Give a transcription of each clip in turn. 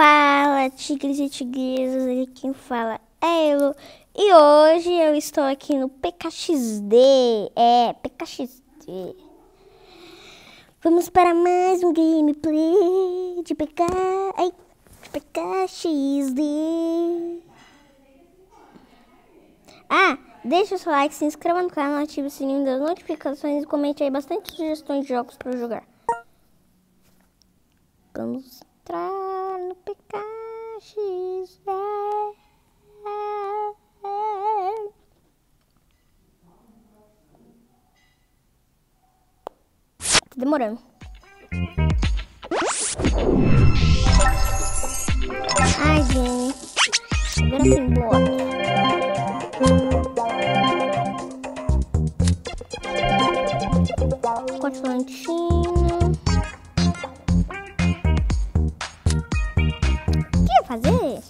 Fala, tigres e tigresas, aqui quem fala é Elo. E hoje eu estou aqui no PKXD. PKXD. Vamos para mais um gameplay de PKXD. Deixa o seu like, se inscreva no canal, ative o sininho das notificações e comente aí bastante sugestões de jogos para jogar. Vamos entrar no PKXD. Tá demorando. Ai, gente. Agora tem bota. Cortantina. O que ia fazer?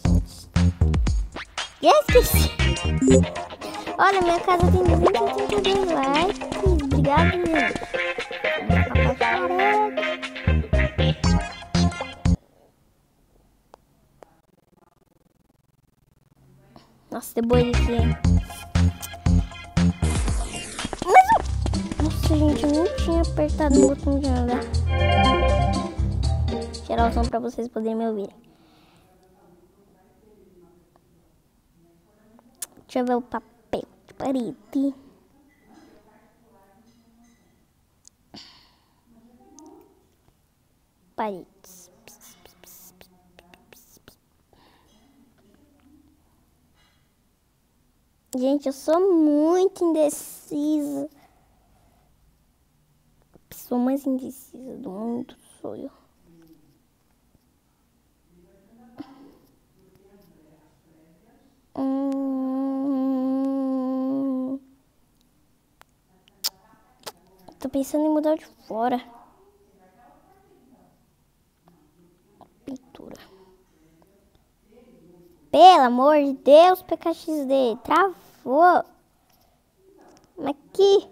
Esqueci. Olha, minha casa tem 282 likes. Obrigado, gente. Nossa, tem boi aqui, hein? Nossa, gente, eu não tinha apertado o botão de andar. Tirar o som pra vocês poderem me ouvirem. Deixa eu ver o papel de parede. Paredes. Gente, eu sou muito indecisa. A pessoa mais indecisa do mundo sou eu. Tô pensando em mudar de fora. Pintura. Pelo amor de Deus, PKXD. Travou. Aqui.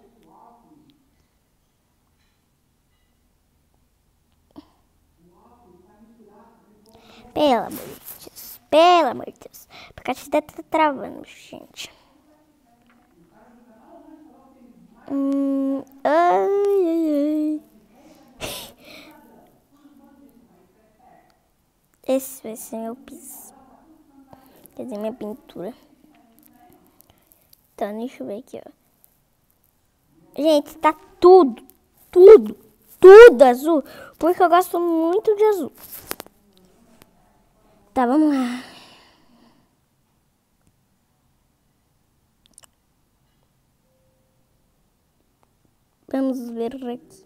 Pelo amor de Deus. Pelo amor de Deus. PKXD tá travando, gente. Ai. Esse vai ser meu piso. Quer dizer, minha pintura. Então, deixa eu ver aqui, ó. Gente, tá tudo azul. Porque eu gosto muito de azul. Tá, vamos lá. Vamos ver aqui.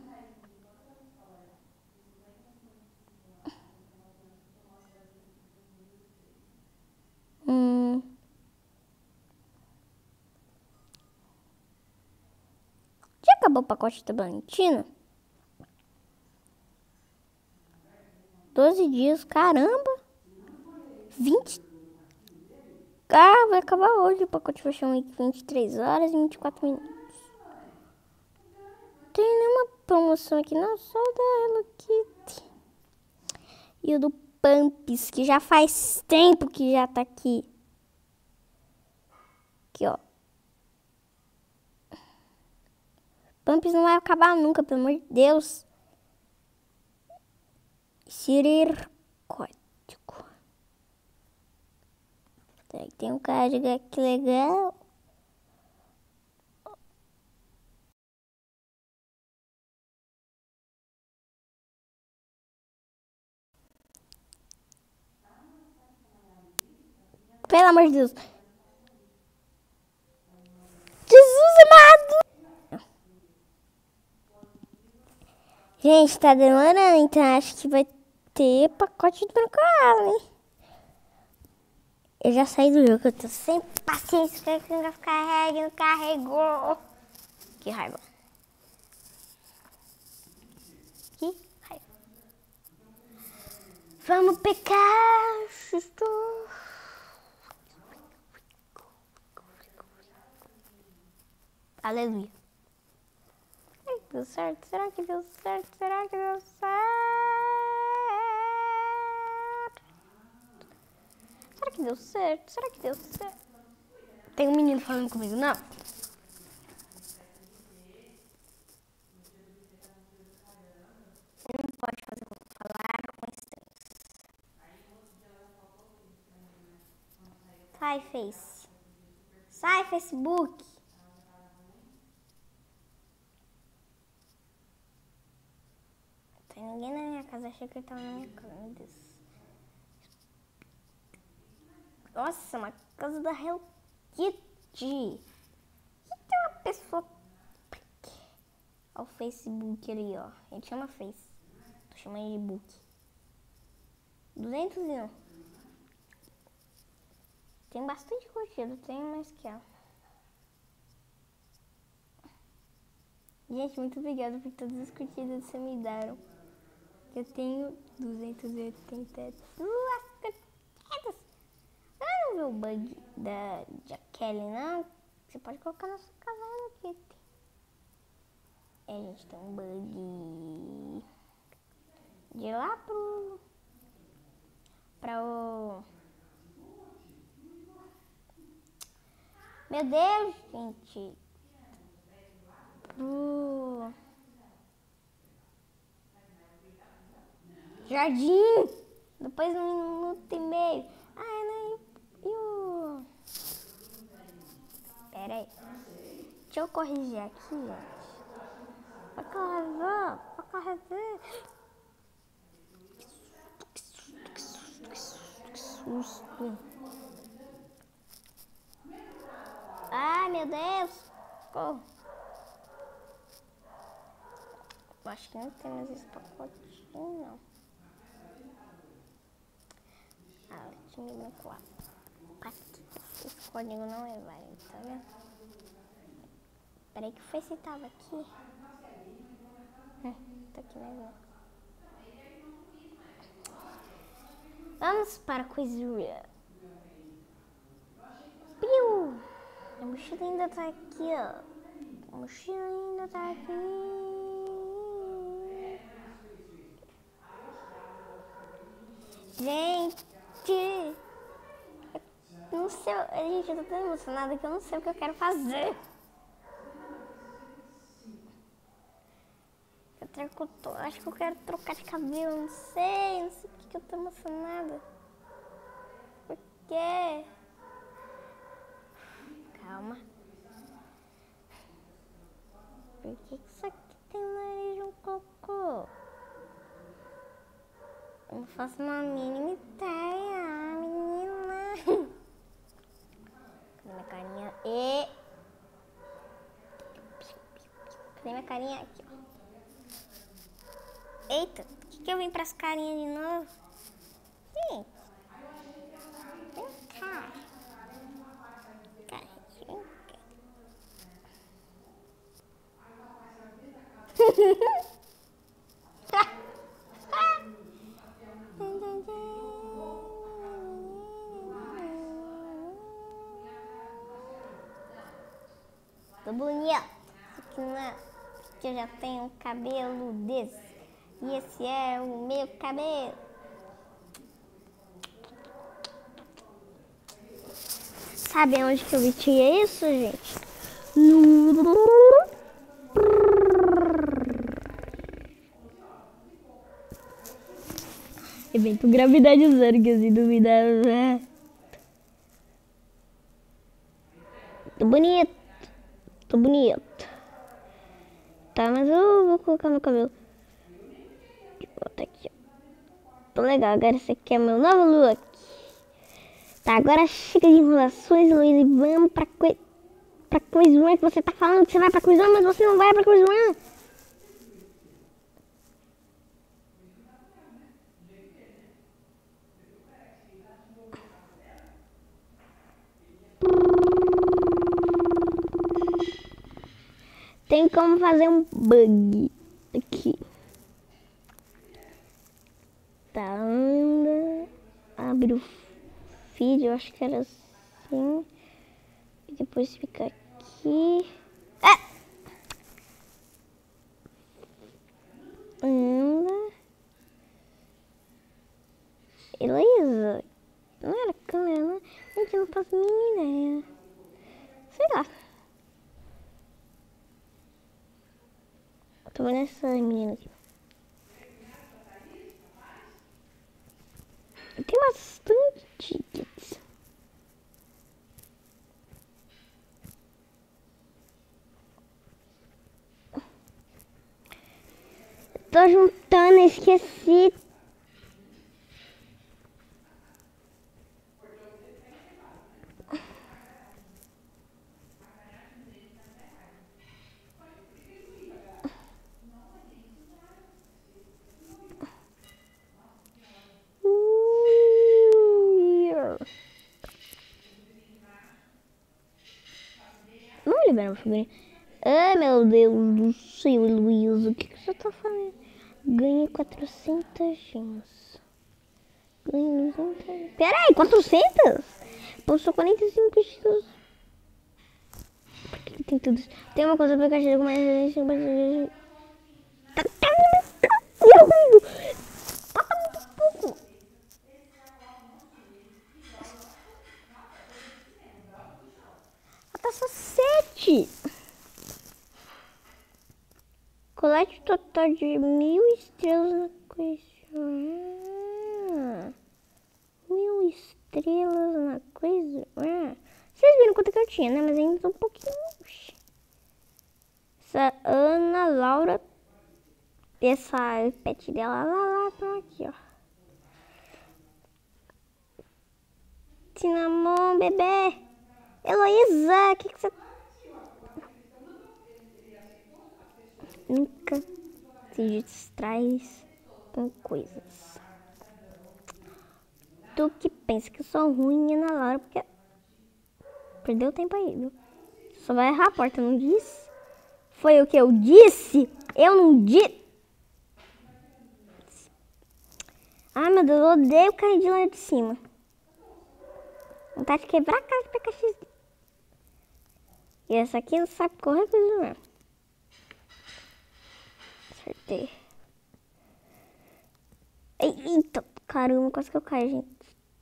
Já acabou o pacote da Valentina? 12 dias, caramba. 20. Vai acabar hoje. O pacote vai chamar 23 horas e 24 minutos. Não tem nenhuma promoção aqui, não. Só da Hello Kitty. E o do Pumps, que já faz tempo que já tá aqui. Aqui, ó. Pumps não vai acabar nunca, pelo amor de Deus. Inserir código. Tem um código aqui legal. Pelo amor de Deus. Jesus amado. Gente, tá demorando, então acho que vai ter pacote de Branco-Ela, hein? Eu já saí do jogo, eu tô sem paciência que não carrega, não carregou. Que raiva. Que raiva. Vamos pegar. Aleluia. Ai, deu certo? Será que deu certo? Será que deu certo? deu certo? Será que deu certo? Tem um menino falando comigo, não? Você não pode fazer falar com estranhos. Sai, Face. Sai, Facebook. Não tem ninguém na minha casa. Achei que ele tava na minha casa. Meu Deus. Nossa, uma casa da Hello Kitty. Que tem uma pessoa... Olha o Facebook ali, ó. A gente chama Face. Tô chamando de Book. 201. Tem bastante curtida. Tem mais que ó. Gente, muito obrigada por todas as curtidas que vocês me deram. Eu tenho 282 curtidas. Não viu o bug da Kelly, não? Você pode colocar na sua casa aqui. A gente tem um bug de lá pra o... Meu Deus, gente. Pro jardim. Depois de 1 minuto e meio. Ah, e o... Pera aí. Deixa eu corrigir aqui, gente. Vai carregar. Vai carregar. Que susto. Ai, meu Deus. Socorro. Eu acho que não tem mais esse pacotinho, não. Ah, tinha branco lá. Aqui. Esse código não é válido, tá vendo? Peraí que foi se tava aqui. Tá aqui mesmo. Vamos para a coisinha. Piu! A mochila ainda tá aqui, ó. A mochila ainda tá aqui. Gente! Não sei, gente, eu tô tão emocionada que eu não sei o que eu quero fazer. Acho que eu quero trocar de cabelo, não sei porque eu tô emocionada. Por quê? Calma. Por que isso aqui tem o nariz de um cocô? Eu não faço uma mínima ideia, menina. Cadê minha carinha? Cadê minha carinha? Aqui, ó. Eita, por que eu vim pras carinhas de novo? Gente, vem cá. Vem cá. Tô bonita. Isso aqui não é, porque eu já tenho um cabelo desse. E esse é o meu cabelo. Sabe onde que eu vestia isso, gente? Evento gravidade zero, que assim duvidava, né? Tô bonito. Tô bonito. Tá, mas eu vou colocar meu cabelo. Bota aqui, ó. Tô legal. Agora esse aqui é meu novo look. Tá, agora chega de enrolações, Luiz, e vamos pra Quiz One, que você tá falando que você vai pra Quiz One, mas você não vai pra Quiz One. Tem como fazer um bug aqui. Tá, anda. Abre o feed, eu acho que era assim. E depois fica aqui. Anda. Heloísa. Não era câmera, né? que eu não faço a mínima ideia. Sei lá. Tô vendo essa menina aqui. Tem bastante tickets. Tô juntando, esqueci. Vamos liberar o figurinha. Ai, meu Deus do céu, Luiz, o que você tá fazendo? Ganhei 400 gemas. Ganhei 200. Peraí, 400? Passou 45 gemas. Por que tem tudo isso? Tem uma coisa pra caixa com mais... Tá muito pouco. Tá só 7. Colete total de 1000 estrelas na coisa. 1000 estrelas na coisa. Vocês viram quanto que eu tinha, né? Mas ainda tô um pouquinho. Essa Ana Laura. Essa pet dela lá, tá aqui, ó. Cinnamon, bebê. Heloísa, o que você... Nunca se distrai com coisas. Tu que pensa que eu sou ruim na Laura, porque perdeu tempo aí, viu? Só vai errar a porta, não disse? Foi o que eu disse? Eu não disse. Ai, meu Deus, eu odeio cair de lá de cima. Vontade de quebrar a cara de PKX. E essa aqui não sabe correr coisa mesmo. Acertei. Eita, caramba, quase que eu caio, gente.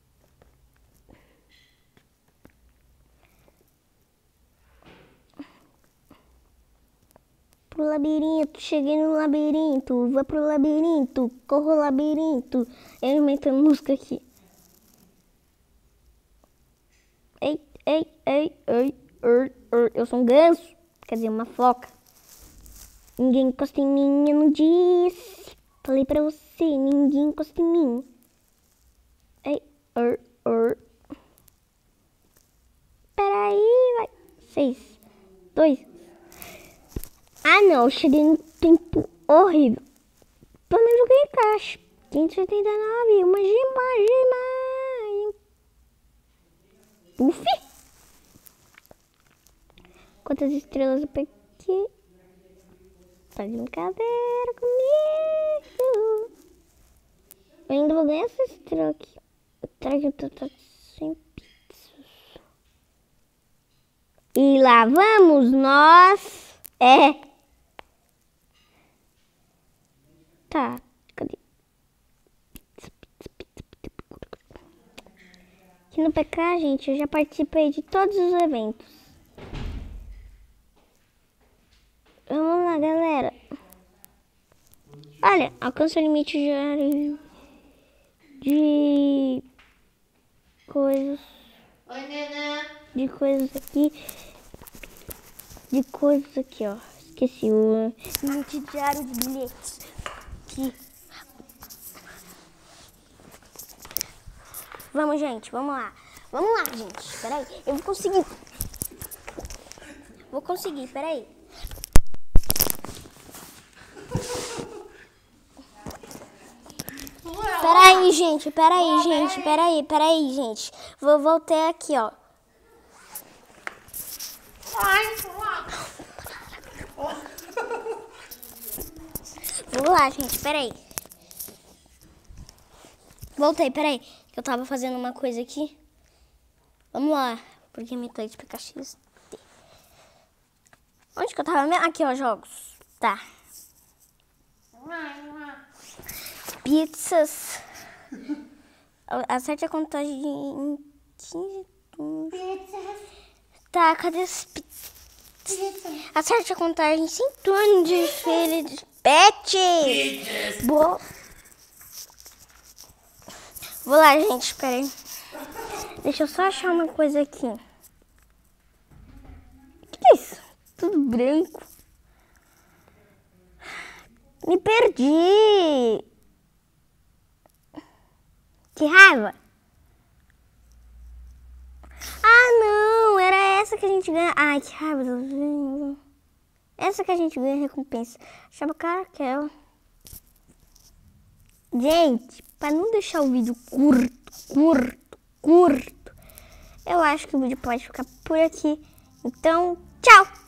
Pro labirinto, cheguei no labirinto, vou pro labirinto, corro o labirinto. Eu inventando música aqui. Eu sou um ganso, quer dizer, uma foca. Ninguém encosta em mim, eu não disse. Falei pra você, ninguém encosta em mim. Peraí, vai. 6, 2. Ah, não, eu cheguei no tempo horrível. Pelo menos eu ganhei caixa. 589, uma gema. Uf! Quantas estrelas eu peguei? Tá de brincadeira comigo. Eu ainda vou ganhar essa estrela aqui. Eu trago total 100 pizzas. E lá vamos nós. Tá, cadê? Aqui no PK, gente, eu já participei de todos os eventos. Vamos lá, galera. Olha, alcança o limite diário de coisas. Oi, Nenê. De coisas aqui. De coisas aqui, ó. Esqueci o limite diário de bilhetes. Aqui. Vamos, gente, vamos lá. Vamos lá, gente. Peraí, eu vou conseguir. Vou conseguir, peraí. Peraí, gente, peraí, gente. Vou voltar aqui, ó. Vamos lá, gente, peraí. Voltei, peraí. Que eu tava fazendo uma coisa aqui. Vamos lá. Porque me clique de PKX. Onde que eu tava mesmo? Aqui, ó, jogos. Tá. Pizzas. Acerte a contagem em 15 Tá, cadê as pizzas? Acerte a contagem sem turno de Feliz Pet. Boa. Vou lá, gente, peraí. Deixa eu só achar uma coisa aqui. O que é isso? Tudo branco. Me perdi. Que raiva. Ah, não. Era essa que a gente ganha. Ai, que raiva. Essa que a gente ganha recompensa. Chama Caraquel. Gente, para não deixar o vídeo curto, eu acho que o vídeo pode ficar por aqui. Então, tchau!